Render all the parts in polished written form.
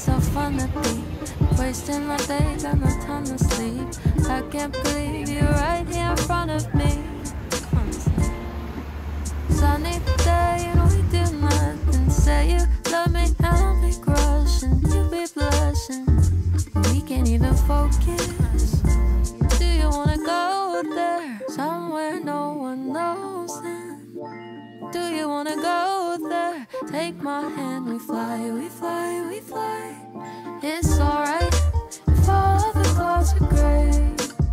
so fun to be wasting my day, got no time to sleep. I can't believe you're right here in front of me. Sunny day and we do nothing. Say you love me and I'll be crushing. You be blushing, we can't even focus. Do you wanna go there, somewhere no one knows then? Do you wanna go there? Take my hand, we fly, we fly, we fly. It's alright if all the clouds are gray.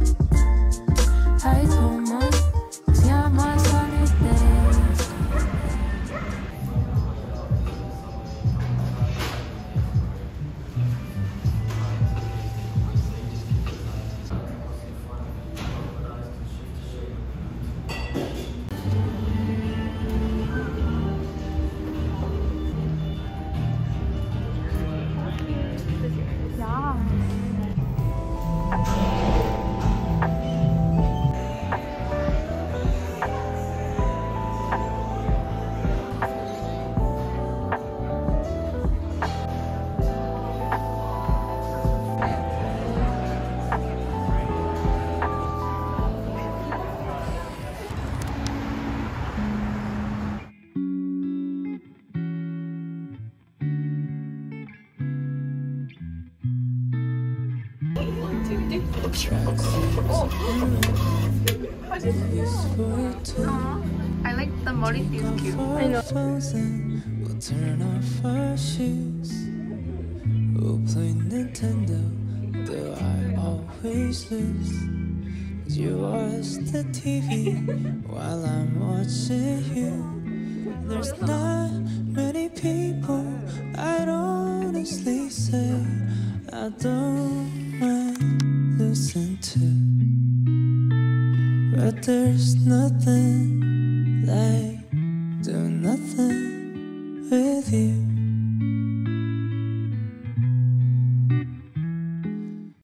I don't mind, 'cause you're my sunny days. I like the Morty is cute. I know. We'll turn off our shoes. We'll play Nintendo, though I always lose. You watch the TV while I'm watching you. There's not many people I'd honestly say I don't mind losing to. But there's nothing like doing nothing with you.